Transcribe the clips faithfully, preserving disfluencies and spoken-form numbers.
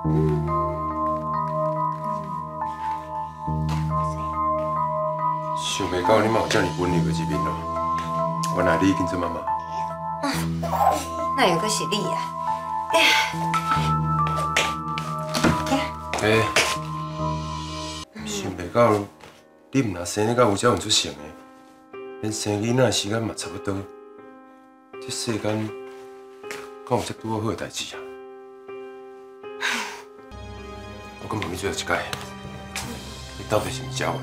想袂到你嘛有这么温柔的一面哦。原来你已经做妈妈。 那有个是你啊！哎呀， 哎，想袂到你唔若生得到有这样出成的，连生囡仔的时间嘛差不多。这世间敢有这拄好的代志啊？我敢问你最后一届，你到底是毋是假话？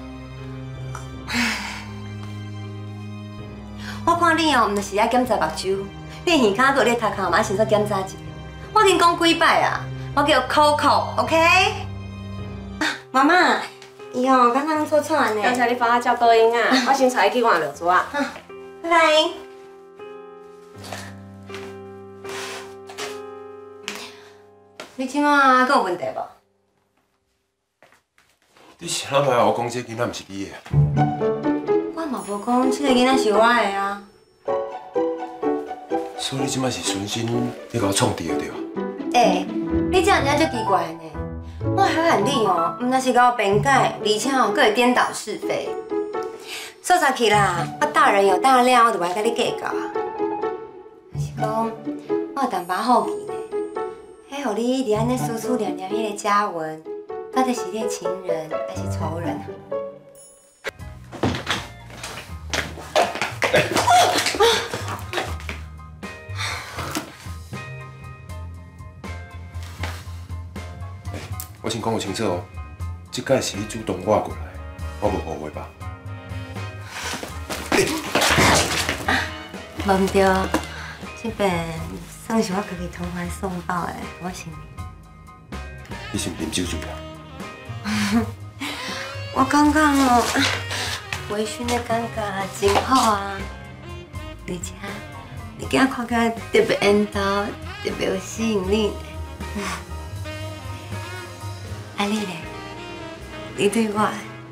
我看你哦，毋就是爱检查目睭，你耳骹搁咧头壳嘛，先做检查一下。我已经讲几摆啊，我叫 Coco，OK？ 啊，妈妈，伊哦刚刚错错呢。 刚才你帮我叫抖音啊，我先带伊去换尿纸啊。 拜拜。你即马阁有问题无？ 你啥摆我讲这囡仔毋是你的？ 我嘛无讲，这个囡仔是我的啊。 所以你即摆是存心要甲我创治的对吧？ 哎，你这样真足奇怪呢。我还喊你哦，毋但是甲我辩解，而且哦，阁会颠倒是非。说早起啦，我大人有大量，我就袂甲你计较啊。是讲，我有淡薄好奇呢。迄，互你一直安尼思思念念迄个嘉文，到底是你的情人还是仇人啊？ 我先讲清楚哦，这届是你主动挖过来，我无误会吧？ 无唔对，这边算是我家己投怀送抱的，我心里。 你是毋啉酒醉啊？ 我感觉哦，微醺的感觉真好啊，而且你今看起来特别缘投，特别有吸引力。啊你咧？你对我，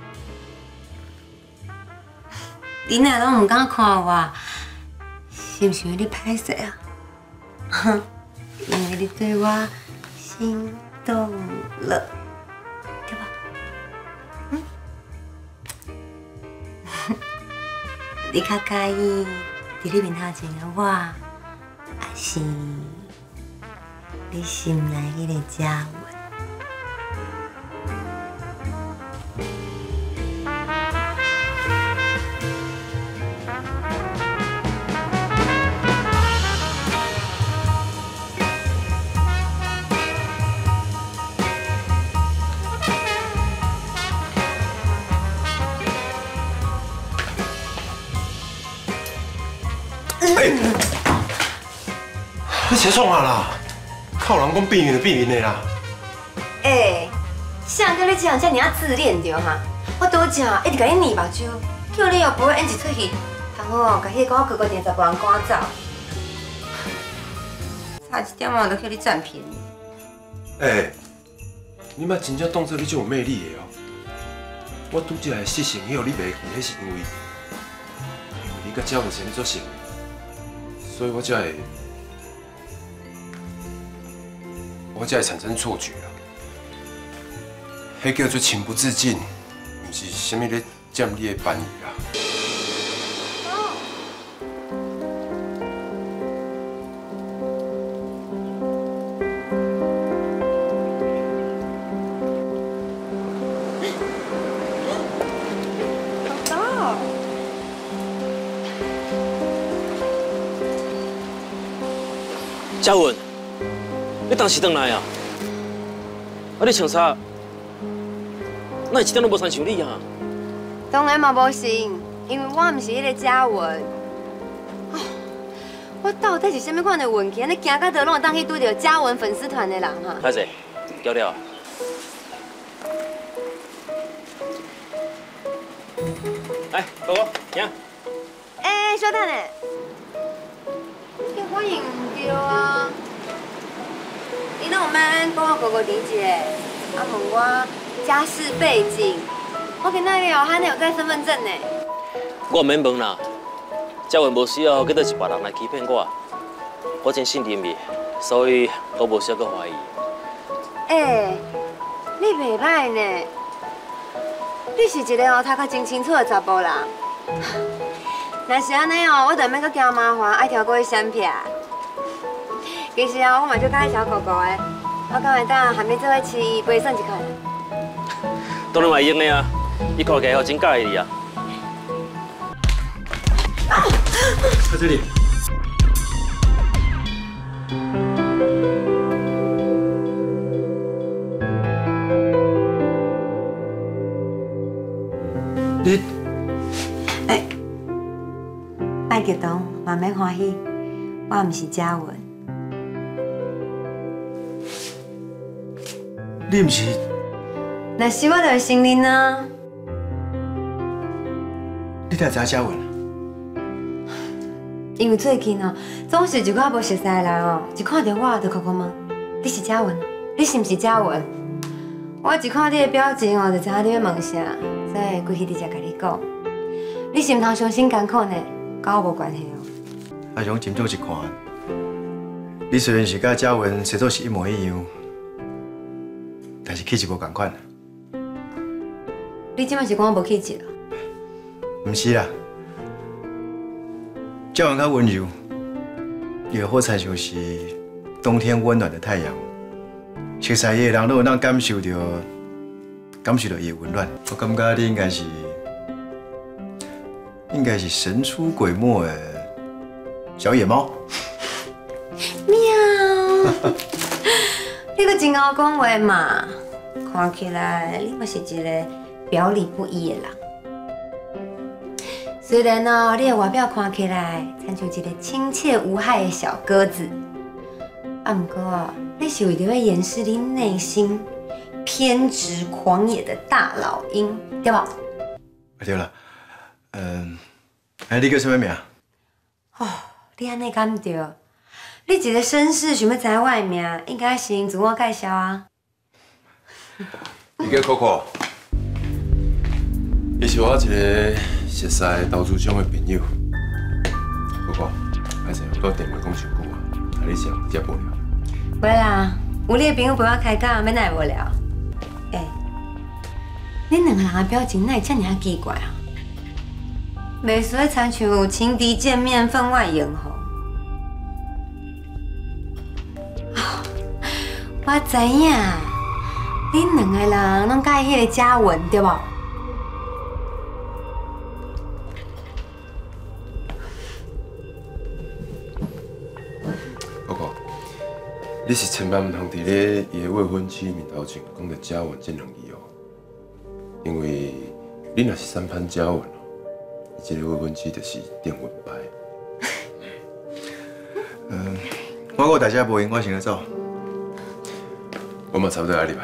你若拢唔敢看我，是毋是因为你歹势啊？因为你对我心动了，对吧？嗯？你较介意伫你面头前的我，还是你心内迄个嘉文？ 哎，你写创啊啦？靠人讲避孕就避孕的啦。 哎，谁叫你这样这尔啊自恋着哈？我拄只一直甲你捏目睭，叫你哦陪我演一出戏，通好哦，甲迄个我哥哥电十万赶走。差一点啊，就叫你占便宜。 哎，你莫真正当作你就有魅力的哦。我拄只来失信以后，你袂记，迄是因为因为你甲嘉文生做成。 所以我才会，我才会产生错觉啦。迄叫做情不自禁，毋是啥物咧占你的便宜啦。 嘉文，你当时回来啊？啊，你穿啥？哪会一点都无参像你啊？ 当然嘛无信，因为我毋是迄个嘉文。哦，我到底是啥物款的运气，安尼行到倒拢会当去拄到嘉文粉丝团的人哈？ 歹势，交了。来，哥哥，行。 哎，小等下。 我认唔对啊！你拢有免帮我哥哥理解，啊问我家世背景，我今仔日哦还有带身份证呢。 我免问啦，嘉文无需要叫做一别人来欺骗我，我真信任伊，所以我无需要去怀疑。 哎，你袂歹呢，你是一个哦头壳真清楚的查甫人。若是安尼哦，我就免阁惊麻烦，爱跳过去闪避。其实哦，我嘛就介小狗狗的，我敢会当含你做伙吃陪算一块。 当然嘛用的啊，伊看起来好真介意你啊。 在这里。 你， 哎，别激动，慢慢欢喜。我唔是嘉文， 你唔是？ 若是我就会承认啊。 你哪知嘉文？ 因为最近哦，总是一寡无熟悉的人哦，一看到我就哭哭问：你是嘉文？你是唔是嘉文？我一看你的表情哦，就知影你要问啥，所以规气直接甲你讲。你是唔通伤心艰苦呢？跟我无关系哦。 阿雄斟酌一看，你虽然是甲嘉文写作是一模一样，但是气质无共款。 你即摆是讲我无气质啊？ 唔是啦，嘉文较温柔，伊的好彩像是冬天温暖的太阳。 熟悉伊的人都有当感受到，感受到伊的温暖。我感觉你应该是，应该是神出鬼没的小野猫。 喵！你个真会讲话嘛？看起来你嘛是一个表里不一的人。虽然哦，你的外表看起来亲像一个亲切无害的小鸽子，啊，不过啊。 你是为着要掩饰你内心偏执狂野的大老鹰，对吧？ 对了，嗯，哎，你叫什么名？ 哦，你安尼敢对？你一个绅士想要知我的名，应该先自我介绍啊。 伊叫 Coco， 伊是我一个熟悉的投资商的朋友。Coco， 歹势，我电话讲伤久啊，啊你先接无了。 袂啦，有你的朋友陪我开讲，免奈无聊。哎、欸，恁两个人的表情哪会这么啊奇怪啊？袂使亲像情敌见面分外眼红。哦，我知影，恁两个人拢介意迄个嘉文对无？ 你是千万唔通伫咧伊的未婚妻面头前讲到嘉文这两字哦，因为你若是三番嘉文哦，伊这个未婚妻就是电蚊拍。 嗯，我有代志无闲，我先来走。 我嘛差不多要入来。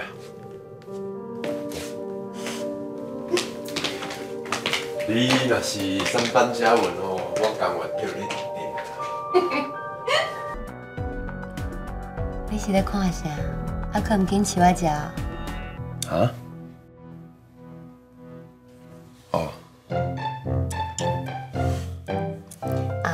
你若是三番嘉文哦，我甘愿叫你弟。 你是咧看啥？啊，可唔紧饲我食？ 啊？哦。 啊。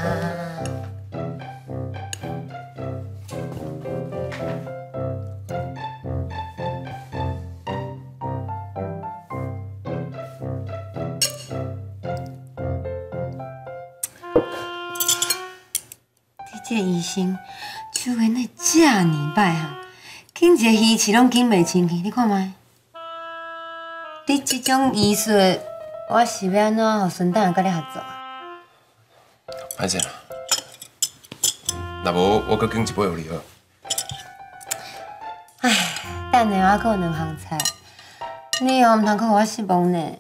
你这医生。 手缘那这么歹哈，紧一个鱼刺拢紧袂清去，你看卖。你这种医术，我是要安怎互孙蛋甲你合作？ 歹势啦，若无我搁拣一杯互你好。 唉，等下我还有两项菜，你哦唔通互我失望呢。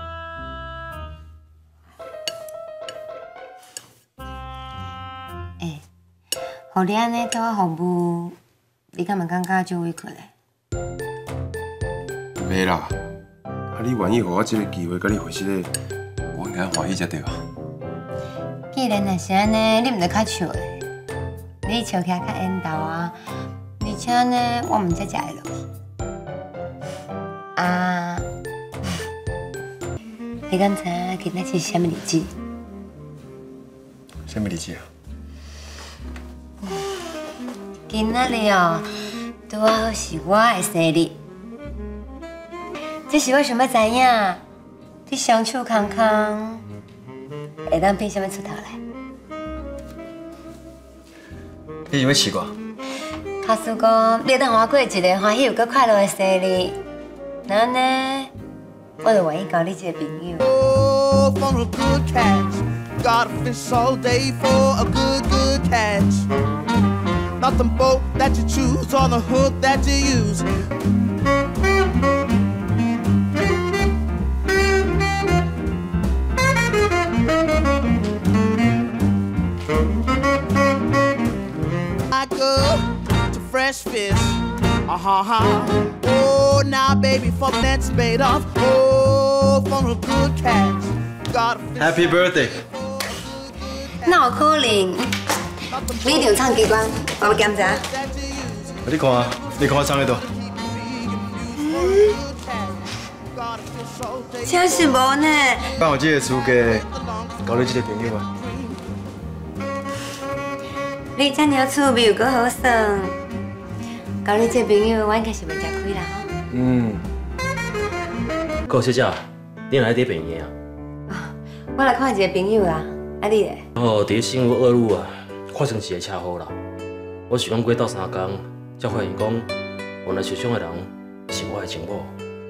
哎。 互你安尼对我服务，你敢嘛感觉足委屈嘞？ 袂啦，啊你愿意互我这个机会，甲你会师咧，我应该欢喜才对啊。 既然若是安尼，你毋得较笑嘞，你笑起来较缘投啊，而且呢，我毋才食会落去。啊，你敢知影今仔是啥物日子？ 啥物日子啊？ 今仔日哦， 拄好是我的生日，这是我想要知影，你相处康康，会当变什么出头来？ 你想要试过？ 卡叔讲，你当我过一个欢喜又搁快乐的生日，然后呢，我就愿意交你这个朋友。 Oh, for a good catch. Gotta fish all day for a good, good catch. Not the boat that you choose or the hook that you use. I go to fresh fish. Uh-huh, huh. Oh, now baby, for that's made of. Oh, for a good catch. Gotta fish Happy birthday！ 哪有可能？你一定唱机关，我要检查。 你看啊，你看我唱的多。 真是无呢。 敢有这个资格交你这个朋友啊？ 你这么趣味又搁好耍，交你这朋友，我应该是袂吃亏啦吼。 嗯。 高小姐，你哪来伫便宜啊？ 我来看一个朋友啦，啊你咧？ 哦，伫新屋二路啊，发生一个车祸啦。我是讲过斗三工，才发现讲原来受伤的人是我的情某。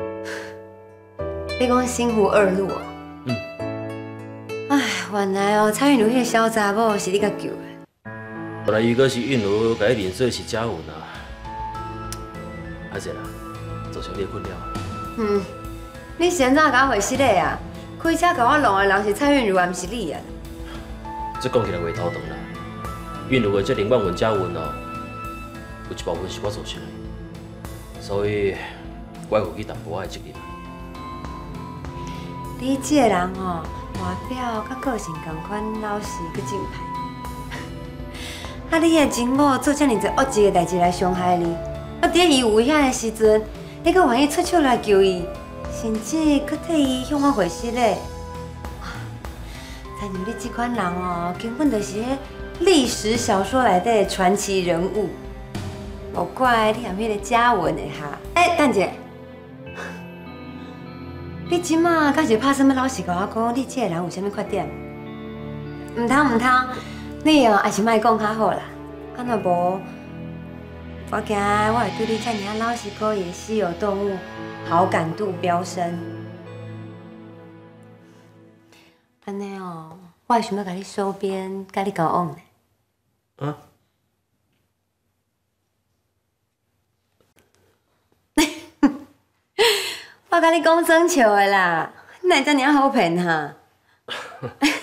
你讲新湖二路哦？ 嗯。 唉，原来哦，蔡韵如迄个小查某是你甲救的。 本来伊个是韵如，甲伊认做是嘉文啊。歹势啦，造成你的困扰。 嗯，你是安怎甲我回失礼啊？开车甲我弄的人是蔡韵如，也毋是你啊。 这讲起来话头长啦。韵如的这零万文嘉文哦，有一部分是我造成的，所以我要负起淡薄仔的责任。 你这个人哦，外表甲个性同款，老实佮正派。啊，你的情某做遮尔多恶质的代志来伤害你，啊，伫伊有危险的时阵，你阁愿意出手来救伊，甚至阁替伊向我回失礼。亲像你这款人哦，根本就是迄历史小说内底的传奇人物。无怪你含迄个嘉文的哈。哎，等者，你即马敢是拍什么老实甲我讲，你这个人有啥物缺点？唔通唔通，你哦还是莫讲较好啦。啊，若无，我惊我会对你遮尔老实可以的稀有动物好感度飙升。安尼哦，我会想要甲你收编，甲你交往呢。 啊？ 我甲你讲真笑的啦，哪会遮尔好骗哈？